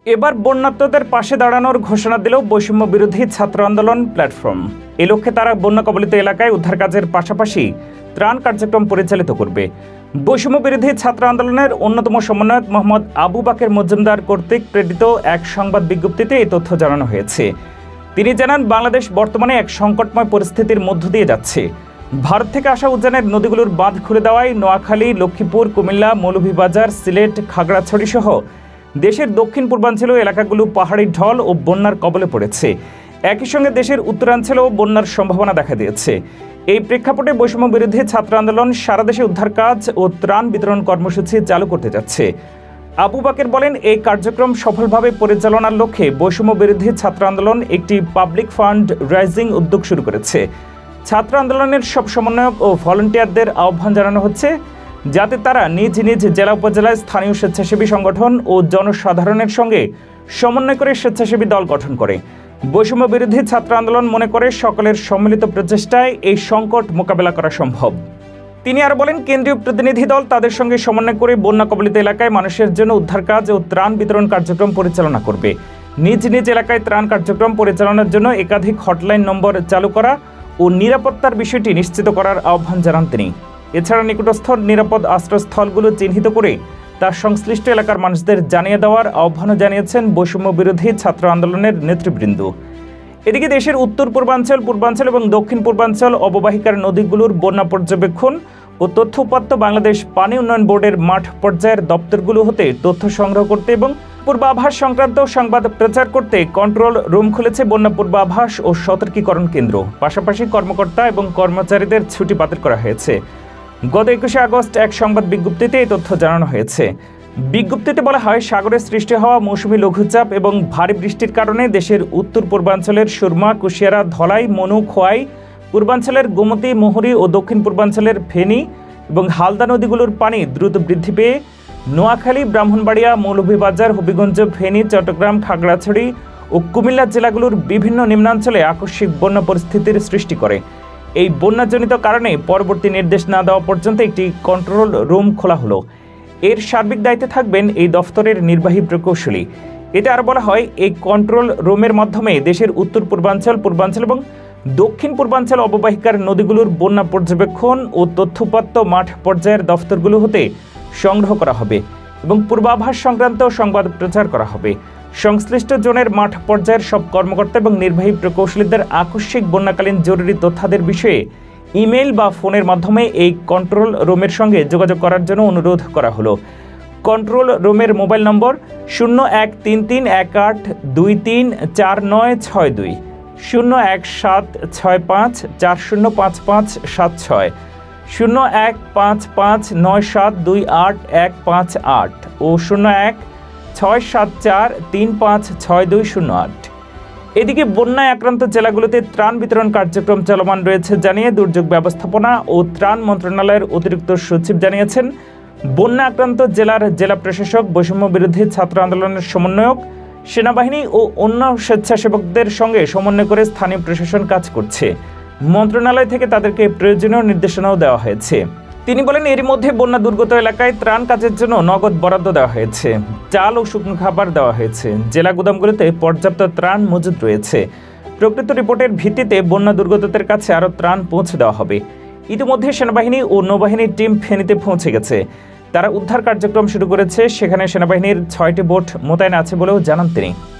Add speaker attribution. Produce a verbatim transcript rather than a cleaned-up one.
Speaker 1: এবার বন্যার্তদের পাশে দাঁড়ানোর ঘোষণা দিল বৈষম্য বিরোধী ছাত্র আন্দোলন প্ল্যাটফর্ম। এ লক্ষ্যে তারা বন্যা কবলিত এলাকায় উদ্ধার কাজের পাশাপাশি ত্রাণ কার্যক্রম পরিচালিত করবে। বৈষম্য বিরোধী ছাত্র আন্দোলনের অন্যতম সমন্বয়ক মোহাম্মদ আবু বাকের মজুমদার কর্তৃক প্রেরিত এক সংবাদ বিজ্ঞপ্তিতে এই তথ্য জানানো হয়েছে। তিনি জানান, বাংলাদেশ বর্তমানে এক সংকটময় পরিস্থিতির মধ্য দিয়ে যাচ্ছে। ভারত থেকে আসা উজানের নদীগুলোর বাঁধ খুলে দেওয়ায় নোয়াখালী, লক্ষ্মীপুর, কুমিল্লা, মৌলভীবাজার, সিলেট, খাগড়াছড়ি সহ দেশের দক্ষিণ পূর্বাঞ্চলীয় এলাকাগুলো পাহাড়ি ঢল ও বন্যার কবলে পড়েছে। একই সঙ্গে দেশের উত্তরাঞ্চলেও বন্যার সম্ভাবনা দেখা দিয়েছে। এই প্রেক্ষাপটে বৈষম্য বিরোধী ছাত্র আন্দোলন সারা দেশে উদ্ধার কাজ ও ত্রাণ বিতরণ কর্মসূচি চালু করতে যাচ্ছে। আবু বাকের বলেন, এই কার্যক্রম সফলভাবে পরিচালনার লক্ষ্যে বৈষম্য বিরোধী ছাত্র আন্দোলন একটি পাবলিক ফান্ড রাইজিং উদ্যোগ শুরু করেছে। ছাত্র আন্দোলনের সব সমন্বয়ক ও ভলান্টিয়ারদের আহ্বান জানানো হচ্ছে যাতে তারা নিজ নিজ জেলা উপজেলায় স্থানীয় স্বেচ্ছাসেবী সংগঠন ও জনসাধারণের সঙ্গে সমন্বয় করে স্বেচ্ছাসেবী দল গঠন করে। বৈষম্য বিরোধী ছাত্র আন্দোলন মনে করে সকলের সম্মিলিত প্রচেষ্টায় এই সংকট মোকাবেলা করা সম্ভব। তিনি আরও বলেন, কেন্দ্রীয় প্রতিনিধি দল তাদের সঙ্গে সমন্বয় করে বন্যা কবলিত এলাকায় মানুষের জন্য উদ্ধার কাজ ও ত্রাণ বিতরণ কার্যক্রম পরিচালনা করবে। নিজ নিজ এলাকায় ত্রাণ কার্যক্রম পরিচালনার জন্য একাধিক হটলাইন নম্বর চালু করা ও নিরাপত্তার বিষয়টি নিশ্চিত করার আহ্বান জানান তিনি। এছাড়া নিকটস্থ নিরাপদ আশ্রয়স্থলগুলো চিহ্নিত করে তার সংশ্লিষ্ট এলাকার মানুষদের জানিয়ে দেওয়ার আহ্বানও জানিয়েছেন বৈষম্য বিরোধী ছাত্র আন্দোলনের নেতৃবৃন্দ। এদিকে দেশের উত্তর পূর্বাঞ্চল, পূর্বাঞ্চল এবং দক্ষিণ পূর্বাঞ্চল অববাহিকার নদীগুলোর বন্যা পর্যবেক্ষণ ও তথ্য উপাত্ত বাংলাদেশ পানি উন্নয়ন বোর্ডের মাঠ পর্যায়ের দপ্তরগুলো হতে তথ্য সংগ্রহ করতে এবং পূর্বাভাস সংক্রান্ত সংবাদ প্রচার করতে কন্ট্রোল রুম খুলেছে বন্যা পূর্বাভাস ও সতর্কীকরণ কেন্দ্র। পাশাপাশি কর্মকর্তা এবং কর্মচারীদের ছুটি বাতিল করা হয়েছে। গত একুশে আগস্ট এক সংবাদ বিজ্ঞপ্তিতে এই তথ্য জানানো হয়েছে। বিজ্ঞপ্তিতে বলা হয়, সাগরে সৃষ্টি হওয়া মৌসুমী লঘুচাপ এবং ভারী বৃষ্টির কারণে দেশের উত্তর পূর্বাঞ্চলের সুরমা, কুশিয়ারা, ধলাই, মনু, খোয়াই, পূর্বাঞ্চলের গোমতী, মুহুরী ও দক্ষিণ পূর্বাঞ্চলের ফেনী এবং হালদা নদীগুলোর পানি দ্রুত বৃদ্ধি পেয়ে নোয়াখালী, ব্রাহ্মণবাড়িয়া, মৌলভীবাজার, হবিগঞ্জ, ফেনী, চট্টগ্রাম, খাগড়াছড়ি ও কুমিল্লা জেলাগুলোর বিভিন্ন নিম্নাঞ্চলে আকস্মিক বন্যা পরিস্থিতির সৃষ্টি করে। এই বন্যাজনিত কারণে পরবর্তী নির্দেশ না দেওয়া পর্যন্ত একটি কন্ট্রোল রুম খোলা হলো। এর সার্বিক দায়িত্বে থাকবেন এই দফতরের নির্বাহী প্রকৌশলী। এতে আর বলা হয়, এই কন্ট্রোল রুমের মাধ্যমে দেশের উত্তর পূর্বাঞ্চল, পূর্বাঞ্চল এবং দক্ষিণ পূর্বাঞ্চল অববাহিকার নদীগুলোর বন্যা পর্যবেক্ষণ ও তথ্যপাত্য মাঠ পর্যায়ের দফতরগুলো হতে সংগ্রহ করা হবে এবং পূর্বাভাস সংক্রান্ত সংবাদ প্রচার করা হবে। সংশ্লিষ্ট জোনের মাঠ পর্যায়ের সব কর্মকর্তা এবং নির্বাহী প্রকৌশলীদের আকস্মিক বন্যাকালীন জরুরি তথ্যাদের বিষয়ে ইমেইল বা ফোনের মাধ্যমে এই কন্ট্রোল রুমের সঙ্গে যোগাযোগ করার জন্য অনুরোধ করা হলো। কন্ট্রোল রুমের মোবাইল নম্বর শূন্য এক তিন তিন এক আট দুই তিন চার নয় ছয় দুই, শূন্য এক সাত ছয় পাঁচ চার শূন্য পাঁচ পাঁচ সাত ছয়, শূন্য এক পাঁচ পাঁচ নয় সাত দুই আট এক পাঁচ আট ও শূন্য এক ছয় সাত চার তিন পাঁচ ছয় দুই শূন্য আট। এদিকে বন্যায় আক্রান্ত জেলাগুলোতে ত্রাণ বিতরণ কার্যক্রম চলমান রয়েছে জানিয়ে দুর্যোগ ব্যবস্থাপনা ও ত্রাণ মন্ত্রণালয়ের অতিরিক্ত সচিব জানিয়েছেন, বন্যা আক্রান্ত জেলার জেলা প্রশাসক, বৈষম্য বিরোধী ছাত্র আন্দোলনের সমন্বয়ক, সেনাবাহিনী ও অন্য স্বেচ্ছাসেবকদের সঙ্গে সমন্বয় করে স্থানীয় প্রশাসন কাজ করছে। মন্ত্রণালয় থেকে তাদেরকে প্রয়োজনীয় নির্দেশনাও দেওয়া হয়েছে। তিনি বলেন, এর মধ্যে বন্যা দুর্গত এলাকায় ত্রাণ কাজের জন্য নগদ বরাদ্দ দেওয়া হয়েছে, চাল ও শুকনো খাবার দেওয়া হয়েছে। জেলা গুদামগুলোতে পর্যাপ্ত ত্রাণ মজুদ রয়েছে। প্রকৃত রিপোর্টের ভিত্তিতে বন্যা দুর্গতদের কাছে আরও ত্রাণ পৌঁছে দেওয়া হবে। ইতিমধ্যে সেনাবাহিনী ও নৌবাহিনীর টিম ফেনীতে পৌঁছে গেছে। তারা উদ্ধার কার্যক্রম শুরু করেছে। সেখানে সেনাবাহিনীর ছয়টি বোট মোতায়েন আছে বলেও জানান তিনি।